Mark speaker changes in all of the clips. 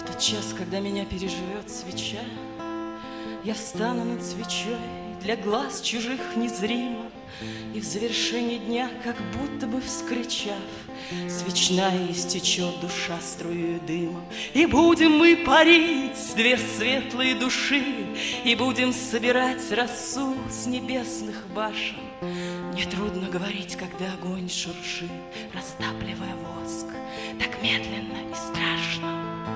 Speaker 1: В тот час, когда меня переживет свеча, я встану над свечой, для глаз чужих незримо, и в завершении дня, как будто бы вскричав, свечная истечет душа струей дымом. И будем мы парить, две светлые души, и будем собирать росу с небесных башен. Мне трудно говорить, когда огонь шуршит, растапливая воск, так медленно и страшно.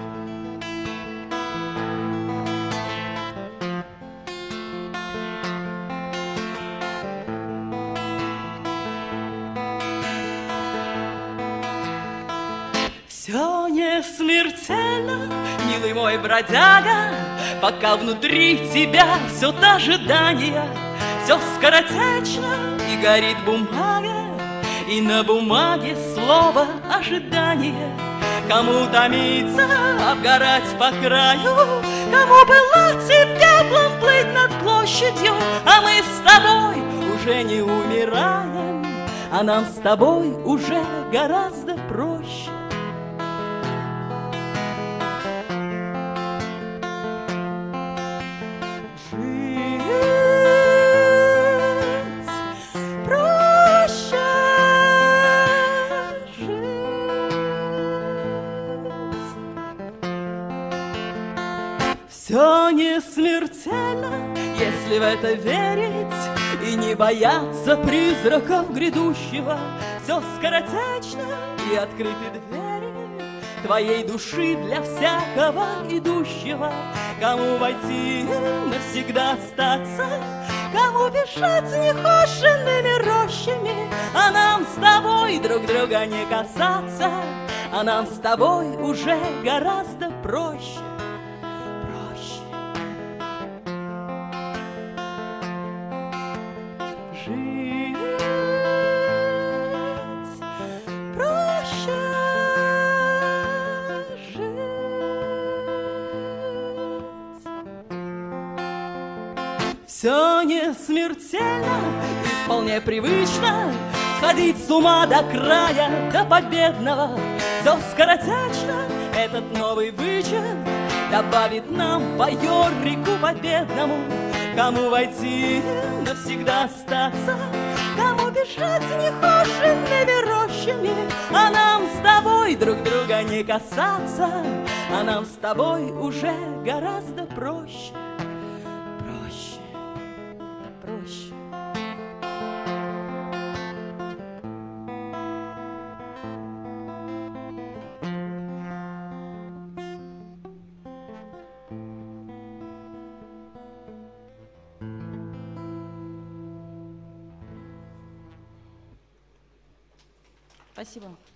Speaker 1: Все не смертельно, милый мой бродяга, пока внутри тебя все то ожидание, все скоротечно, и горит бумага, и на бумаге слово ожидание. Кому томиться, обгорать по краю, кому было теплом плыть над площадью, а мы с тобой уже не умираем, а нам с тобой уже гораздо проще. Все не смертельно, если в это верить и не бояться призраков грядущего. Все скоротечно, и открыты двери твоей души для всякого идущего. Кому войти, навсегда остаться, кому бежать нехоженными рощами, а нам с тобой друг друга не касаться, а нам с тобой уже гораздо проще. Жить проще, жить. Все не смертельно и вполне привычно сходить с ума до края, до победного. Все скоротечно, этот новый вычет добавит нам по Йоррику победному. Кому войти, навсегда остаться, кому бежать нехоженными рощами, а нам с тобой друг друга не касаться, а нам с тобой уже гораздо проще, проще, проще. Спасибо.